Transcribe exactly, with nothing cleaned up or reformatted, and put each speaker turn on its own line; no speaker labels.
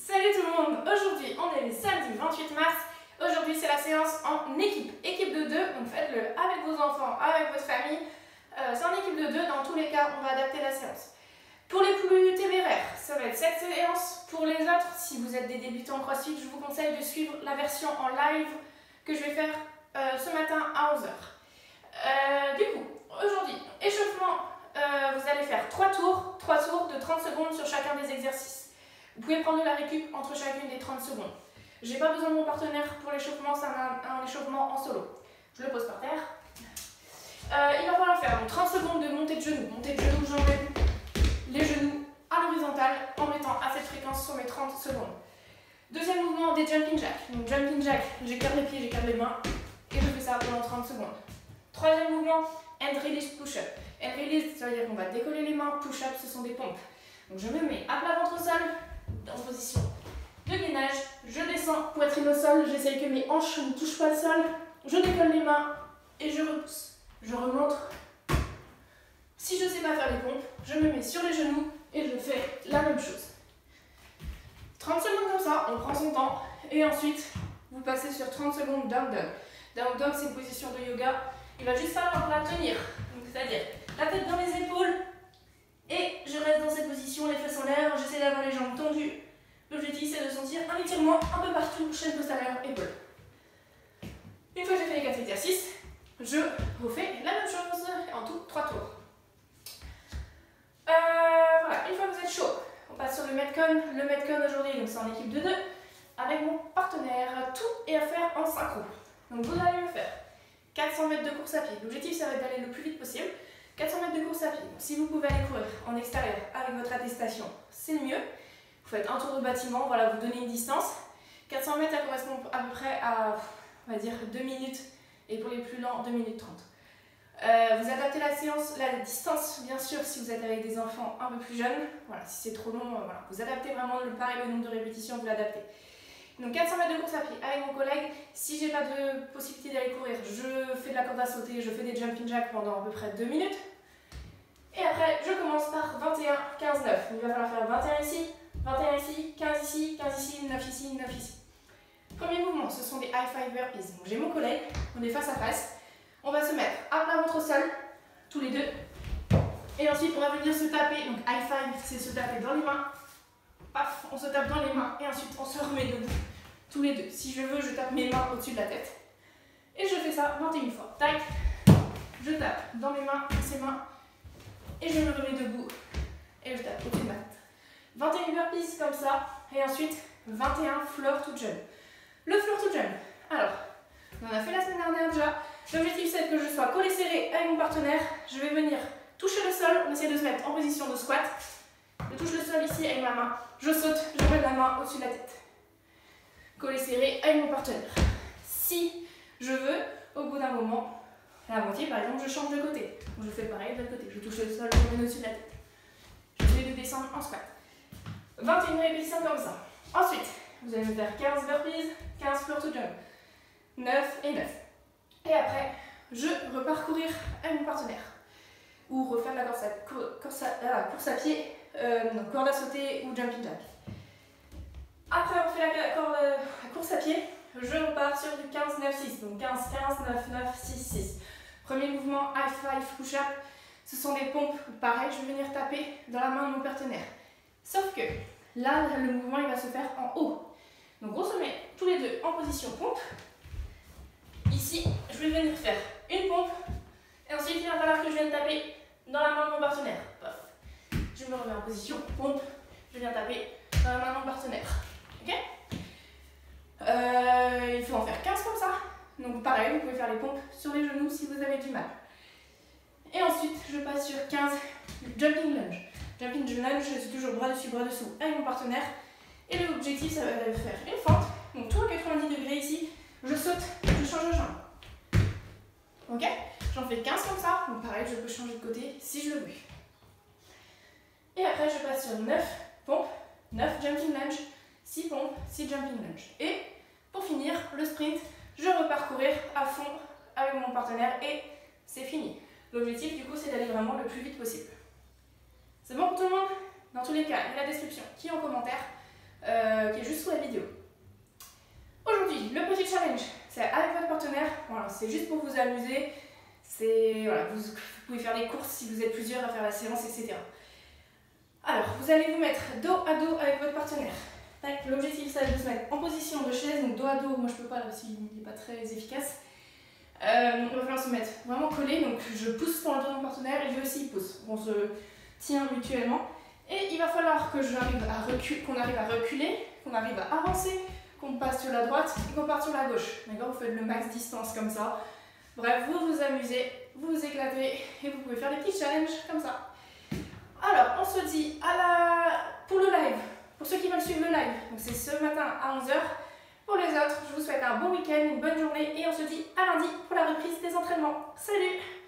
Salut tout le monde, aujourd'hui on est le samedi vingt-huit mars. Aujourd'hui c'est la séance en équipe, équipe de deux, donc faites-le avec vos enfants, avec votre famille. Euh, c'est en équipe de deux, dans tous les cas on va adapter la séance. Pour les plus téméraires, ça va être cette séance. Pour les autres, si vous êtes des débutants en CrossFit, je vous conseille de suivre la version en live que je vais faire euh, ce matin à onze heures. Euh, du coup, aujourd'hui, échauffement, euh, vous allez faire trois tours, trois tours de trente secondes sur chacun des exercices. Vous pouvez prendre la récup entre chacune des trente secondes. J'ai pas besoin de mon partenaire pour l'échauffement, c'est un, un échauffement en solo. Je le pose par terre. Euh, il va falloir faire donc, trente secondes de montée de genoux. Montée de genoux, j'emmène les genoux à l'horizontale en mettant à cette fréquence sur mes trente secondes. Deuxième mouvement, des jumping jacks. Donc jumping jack, j'écarte les pieds, j'écarte les mains et je fais ça pendant trente secondes. Troisième mouvement, hand release push-up. Hand release, ça veut dire qu'on va décoller les mains, push-up, ce sont des pompes. Donc je me mets à plat ventre au sol, en position de gainage, je descends, poitrine au sol, j'essaye que mes hanches ne touchent pas le sol, je décolle les mains et je repousse. Je remonte. Si je ne sais pas faire les pompes, je me mets sur les genoux et je fais la même chose. trente secondes comme ça, on prend son temps et ensuite vous passez sur trente secondes down dog. Down dog, c'est une position de yoga. Il va juste falloir la tenir, c'est-à-dire la tête dans les épaules et je reste dans cette position, les fesses en l'air, j'essaie d'avoir les jambes tendues. L'objectif c'est de sentir un étirement un peu partout, chaîne postérieure, épaule. Une fois que j'ai fait les quatre exercices, je refais la même chose en tout trois tours. Euh, voilà, une fois que vous êtes chaud, on passe sur le Metcon. Le Metcon aujourd'hui, donc c'est en équipe de deux, avec mon partenaire. Tout est à faire en synchro. Donc vous allez me faire quatre cents mètres de course à pied. L'objectif ça va être d'aller le plus vite possible. quatre cents mètres de course à pied. Donc, si vous pouvez aller courir en extérieur avec votre attestation, c'est le mieux. Vous faites un tour de bâtiment, voilà, vous donnez une distance. quatre cents mètres, ça correspond à peu près à, on va dire, deux minutes. Et pour les plus lents, deux minutes trente. Euh, vous adaptez la séance, la distance, bien sûr, si vous êtes avec des enfants un peu plus jeunes. Voilà, si c'est trop long, euh, voilà. Vous adaptez vraiment le pareil, le nombre de répétitions, vous l'adaptez. Donc quatre cents mètres de course à pied avec mon collègue. Si j'ai pas de possibilité d'aller courir, je fais de la corde à sauter, je fais des jumping jacks pendant à peu près deux minutes. Et après, je commence par vingt et un, quinze, neuf. Il va falloir faire vingt et un ici, vingt et un ici, quinze ici, quinze ici, neuf ici, neuf ici. Premier mouvement, ce sont des high five burpees. Donc j'ai mon collègue, on est face à face. On va se mettre à plat ventre au sol, tous les deux. Et ensuite, on va venir se taper. Donc high five, c'est se taper dans les mains. Paf, on se tape dans les mains et ensuite on se remet debout, tous les deux. Si je veux, je tape mes mains au-dessus de la tête. Et je fais ça vingt et une fois. Tac, je tape dans mes mains, ces mains. Et je me remets debout et je tape au-dessus de ma tête. vingt et un burpees comme ça. Et ensuite, vingt et un floor to jump. Le floor to jump. Alors, on en a fait la semaine dernière déjà. L'objectif c'est que je sois collé serré avec mon partenaire. Je vais venir toucher le sol. On essaie de se mettre en position de squat. Je touche le sol ici avec ma main. Je saute, je mets la main au-dessus de la tête. Collé serré avec mon partenaire. Si je veux, au bout d'un moment, à la moitié par exemple, je change de côté. Donc je fais pareil de l'autre côté. Je touche le sol, je mets au-dessus de la tête. J'essaie de descendre en squat. vingt et une répétitions comme ça. Ensuite, vous allez me faire quinze burpees, quinze floor to jump. neuf et neuf. Et après, je repars courir avec mon partenaire. Ou refaire la course à, course à, ah, course à pied, euh, non, corde à sauter ou jumping jack. Après avoir fait la, corde, la course à pied, je repars sur du quinze, neuf, six. Donc quinze, quinze, neuf, neuf, six, six. Premier mouvement, high five, push-up. Ce sont des pompes. Pareil, je vais venir taper dans la main de mon partenaire. Sauf que là, le mouvement il va se faire en haut. Donc on se met tous les deux en position pompe. Ici, je vais venir faire une pompe. Et ensuite, il va falloir que je vienne taper dans la main de mon partenaire. Paf. Je me remets en position pompe. Je viens taper dans la main de mon partenaire. Ok? euh, Il faut en faire quinze comme ça. Donc pareil, vous pouvez faire les pompes sur les genoux si vous avez du mal. Et ensuite, je passe sur quinze jumping lunge. Jumping lunge, c'est toujours bras dessus, bras dessous avec mon partenaire. Et l'objectif, ça va être de faire une fente. Donc tout à quatre-vingt-dix degrés ici. Je saute, je change de jambe. Ok? J'en fais quinze comme ça. Donc pareil, je peux changer de côté si je le veux. Et après, je passe sur neuf pompes, neuf jumping lunge, six pompes, six jumping lunge. Et pour finir, le sprint, je repars courir à fond avec mon partenaire et c'est fini. L'objectif, du coup, c'est d'aller vraiment le plus vite possible. C'est bon pour tout le monde? Dans tous les cas, il y a la description qui est en commentaire. euh, qui est juste sous la vidéo. Aujourd'hui, le petit challenge, c'est avec votre partenaire. Voilà, c'est juste pour vous amuser. C'est voilà, vous, vous pouvez faire des courses si vous êtes plusieurs à faire la séance, et cetera. Alors, vous allez vous mettre dos à dos avec votre partenaire. L'objectif, c'est de se mettre en position de chaise, donc dos à dos. Moi, je peux pas, parce qu'il n'est pas très efficace. Euh, on va falloir se mettre vraiment collé, donc je pousse pour le dos de mon partenaire et lui aussi il pousse. On se tient mutuellement et il va falloir que j'arrive à reculer, qu'on arrive à reculer, qu'on arrive à avancer, qu'on passe sur la droite et qu'on parte sur la gauche. D'accord, vous faites le max distance comme ça. Bref, vous vous amusez, vous vous éclatez et vous pouvez faire des petits challenges comme ça. Alors, on se dit à la... pour le live, pour ceux qui veulent suivre le live, donc c'est ce matin à onze heures. Pour les autres, je vous souhaite un bon week-end, une bonne journée et on se dit à lundi pour la reprise des entraînements. Salut!